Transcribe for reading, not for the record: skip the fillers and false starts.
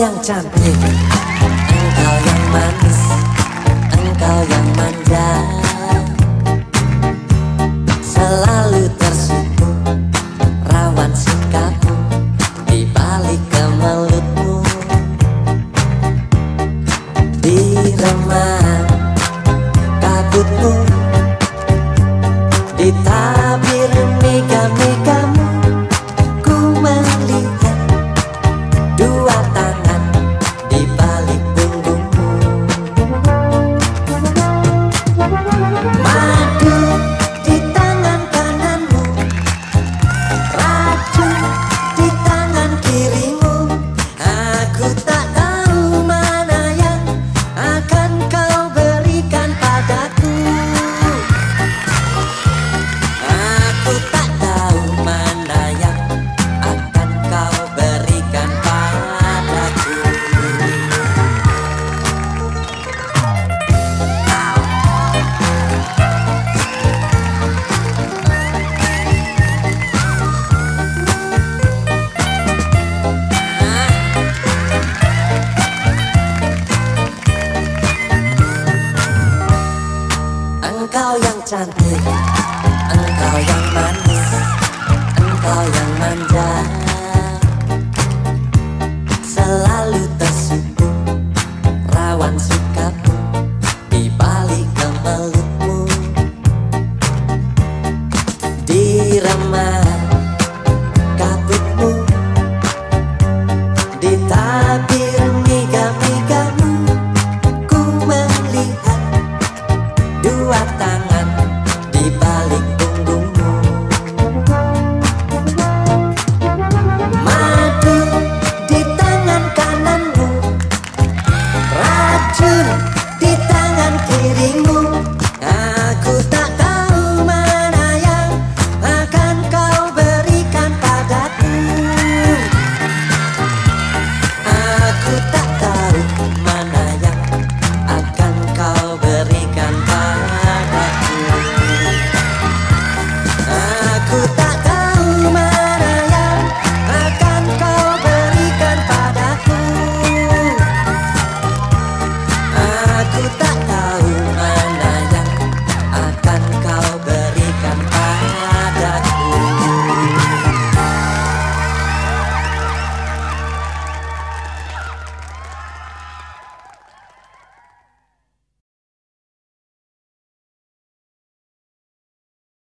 yang cantik, engkau yang manis, engkau yang manja, selalu tersipu rawan sikapmu di balik kemelutmu, di remang kabutmu, di tabir mega-megamu, ku melihat dua tangan di balik punggungmu. Madu di tangan kananmu, racun di tangan kirimu. Aku tak tahu mana yang akan kau berikan padaku. Aku tak tahu mana yang akan kau berikan padaku. Engkau yang cantik, engkau yang manis, engkau yang manja, selalu tersipu rawan sikapmu di balik kemelutmu, di remang